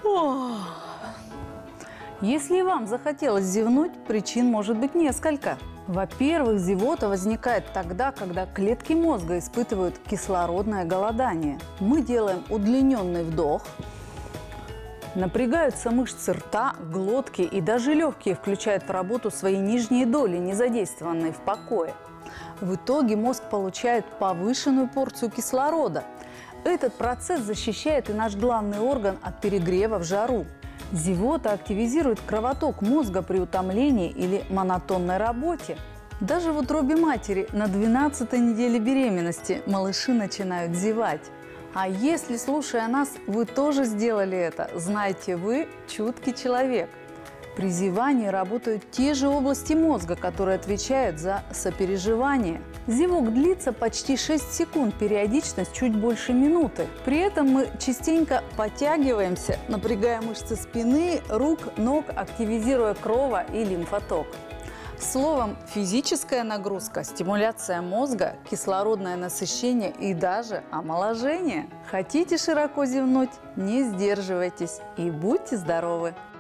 Если вам захотелось зевнуть, причин может быть несколько. Во-первых, зевота возникает тогда, когда клетки мозга испытывают кислородное голодание. Мы делаем удлиненный вдох, напрягаются мышцы рта, глотки и даже легкие включают в работу свои нижние доли, не задействованные в покое. В итоге мозг получает повышенную порцию кислорода. Этот процесс защищает и наш главный орган от перегрева в жару. Зевота активизирует кровоток мозга при утомлении или монотонной работе. Даже в утробе матери на 12-й неделе беременности малыши начинают зевать. А если, слушая нас, вы тоже сделали это, знайте, вы чуткий человек. При зевании работают те же области мозга, которые отвечают за сопереживание. Зевок длится почти 6 секунд, периодичность чуть больше минуты. При этом мы частенько подтягиваемся, напрягая мышцы спины, рук, ног, активизируя крово- и лимфоток. Словом, физическая нагрузка, стимуляция мозга, кислородное насыщение и даже омоложение. Хотите широко зевнуть? Не сдерживайтесь и будьте здоровы!